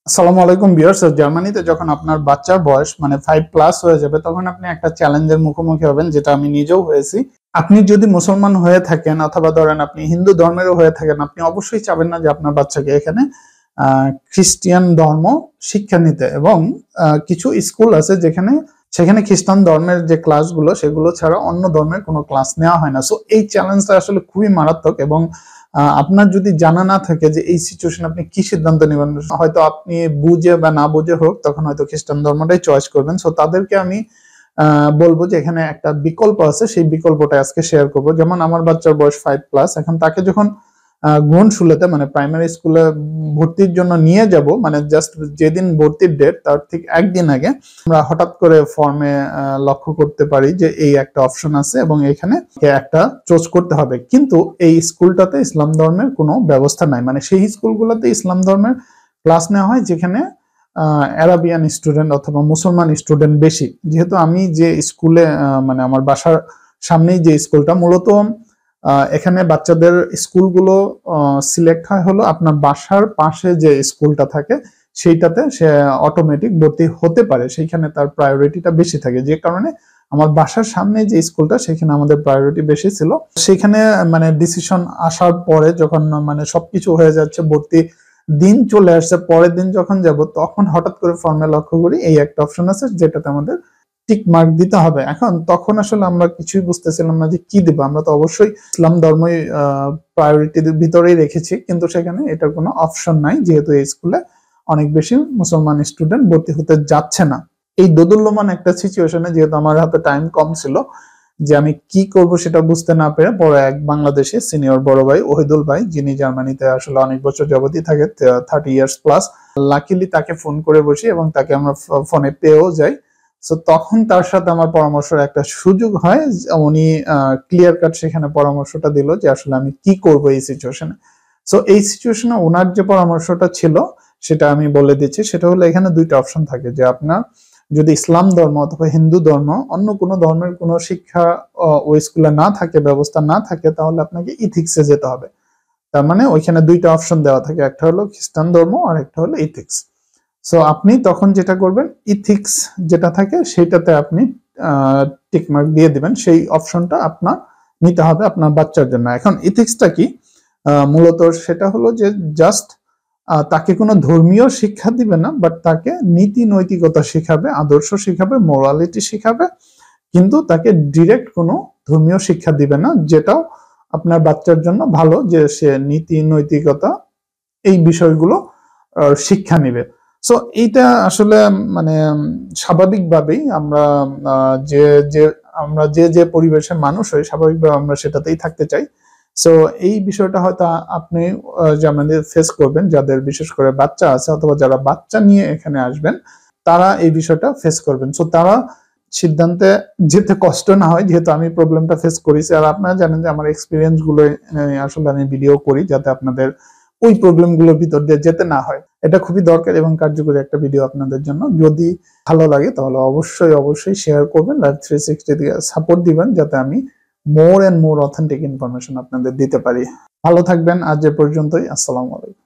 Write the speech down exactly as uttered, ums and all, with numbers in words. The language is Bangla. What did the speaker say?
আসসালামু আলাইকুম ভিউয়ার্স। জার্মানিতে যখন আপনার বাচ্চার বয়স মানে ফাইভ প্লাস হয়ে যাবে তখন আপনি একটা চ্যালেঞ্জের মুখোমুখি হবেন, যেটা আমি নিজেও হয়েছি। আপনি যদি মুসলমান হয়ে থাকেন অথবা ধরেন আপনি হিন্দু ধর্মেরও হয়ে থাকেন, আপনি অবশ্যই চাবেন না যে আপনার বাচ্চাকে এখানে আহ খ্রিস্টিয়ান ধর্ম শিক্ষা নিতে। এবং আহ, কিছু স্কুল আছে যেখানে সেখানে খ্রিস্টান ধর্মের যে ক্লাসগুলো সেগুলো ছাড়া অন্য ধর্মের কোনো ক্লাস নেওয়া হয় না। সো এই চ্যালেঞ্জটা আসলে খুবই মারাত্মক। এবং আপনার যদি জানা না থাকে যে এই সিচুয়েশন আপনি কি সিদ্ধান্ত নেবেন, হয়তো আপনি বুঝে বা না বুঝে হোক তখন হয়তো খ্রিস্টান ধর্মটাই চয়েস করবেন। সো তাদেরকে আমি বলবো যে এখানে একটা বিকল্প আছে, সেই বিকল্পটা আজকে শেয়ার করবো। যেমন আমার বাচ্চার বয়স ফাইভ প্লাস, এখন তাকে যখন গ্রহণশুলেতে মানে প্রাইমারি স্কুলে ভর্তির জন্য নিয়ে যাব, মানে জাস্ট যেদিন ভর্তির ডেট তার ঠিক একদিন আগে আমরা হঠাৎ করে ফর্মে লক্ষ্য করতে পারি যে এই একটা অপশন আছে এবং এখানে একটা চুজ করতে হবে। কিন্তু এই স্কুলটাতে ইসলাম ধর্মের কোনো ব্যবস্থা নাই, মানে সেই স্কুলগুলোতে ইসলাম ধর্মের ক্লাস নেওয়া হয় যেখানে আরাবিয়ান স্টুডেন্ট অথবা মুসলমান স্টুডেন্ট বেশি। যেহেতু আমি যে স্কুলে মানে আমার বাসার সামনেই যে স্কুলটা, মূলত এখানে বাচ্চাদের স্কুলগুলো সিলেক্ট হয় হলো আপনার বাসার পাশে যে স্কুলটা থাকে সেইটাতে সে অটোমেটিক ভর্তি হতে পারে, সেইখানে তার প্রায়োরিটিটা বেশি থাকে। যে কারণে আমার বাসার সামনে যে স্কুলটা সেখানে আমাদের প্রায়োরিটি বেশি ছিল। সেখানে মানে ডিসিশন আসার পরে যখন মানে সবকিছু হয়ে যাচ্ছে, ভর্তি দিন চলে আসছে, পরের দিন যখন যাব তখন হঠাৎ করে ফর্মে লক্ষ্য করি এই একটা অপশন আছে যেটাতে আমাদের টিক মার্ক দিতে হবে। এখন তখন আসলে আমরা কিছুই বুঝতেছিলাম না যে কি দিব। আমরা তো অবশ্যই ইসলাম ধর্মই প্রায়োরিটির ভিতরেই রেখেছি, কিন্তু সেখানে এটার কোনো অপশন নাই, যেহেতু এই স্কুলে অনেক বেশি মুসলমান স্টুডেন্ট ভর্তি হতে যাচ্ছে না। এই দোদুল্যমান একটা সিচুয়েশনে যেহেতু আমার হাতে টাইম কম ছিল, যে আমি কি করব সেটা বুঝতে না পেরে পরে এক বাংলাদেশে সিনিয়র বড় ভাই ওহিদুল ভাই, যিনি জার্মানিতে আসলে অনেক বছর যাবতই থাকে, থার্টি ইয়ার্স প্লাস, লাকিলি তাকে ফোন করে বসি এবং তাকে আমরা ফোনে পেয়েও যাই। সো তখন তার সাথে আমার পরামর্শের একটা সুযোগ হয়। উনি ক্লিয়ার কাট সেখানে পরামর্শটা দিল যে আসলে আমি কি করব এই সিচুয়েশনে। সো এই সিচুয়েশনে ওনার যে পরামর্শটা ছিল সেটা আমি বলে দিচ্ছি। সেটা হলো এখানে দুইটা অপশন থাকে, যে আপনার যদি ইসলাম ধর্ম অথবা হিন্দু ধর্ম অন্য কোনো ধর্মের কোনো শিক্ষা ওই স্কুলে না থাকে, ব্যবস্থা না থাকে, তাহলে আপনাকে ইথিক্সে যেতে হবে। তার মানে ওইখানে দুইটা অপশন দেওয়া থাকে, একটা হলো খ্রিস্টান ধর্ম আর একটা হলো ইথিক্স। সো আপনি তখন যেটা করবেন, ইথিক্স যেটা থাকে সেটাতে আপনি টিকমার্ক দিয়ে দিবেন, সেই অপশনটা আপনার নিতে হবে আপনার বাচ্চার জন্য। এখন ইথিক্সটা কি? মূলত সেটা হলো যে জাস্ট তাকে কোনো ধর্মীয় শিক্ষা দিবে না, বাট তাকে নীতি নৈতিকতা শিখাবে, আদর্শ শিখাবে, মোরালিটি শিখাবে, কিন্তু তাকে ডিরেক্ট কোনো ধর্মীয় শিক্ষা দিবে না, যেটাও আপনার বাচ্চার জন্য ভালো, যে সে নীতি নৈতিকতা এই বিষয়গুলো শিক্ষা নিবে। সো এইটা আসলে মানে স্বাভাবিকভাবেই আমরা যে যে আমরা যে যে পরিবেশের মানুষ হই, স্বাভাবিকভাবে আমরা সেটাতেই থাকতে চাই। সো এই বিষয়টা হয়তো আপনি যেমন ফেস করবেন, যাদের বিশেষ করে বাচ্চা আছে অথবা যারা বাচ্চা নিয়ে এখানে আসবেন তারা এই বিষয়টা ফেস করবেন। সো তারা সিদ্ধান্তে যেতে কষ্ট না হয়, যেহেতু আমি প্রবলেমটা ফেস করেছি। আর আপনারা জানেন যে আমার এক্সপিরিয়েন্স গুলো আসলে আমি ভিডিও করি যাতে আপনাদের ওই প্রবলেম গুলোর ভিতর দিয়ে যেতে না হয়। এটা খুবই দরকার এবং কার্যকরী একটা ভিডিও আপনাদের জন্য। যদি ভালো লাগে তাহলে অবশ্যই অবশ্যই শেয়ার করবেন, লাইফ থ্রি সিক্সটি দিয়ে সাপোর্ট দিবেন, যাতে আমি more and more authentic information আপনাদের দিতে পারি। ভালো থাকবেন, আজ এ পর্যন্তই। আসসালামু আলাইকুম।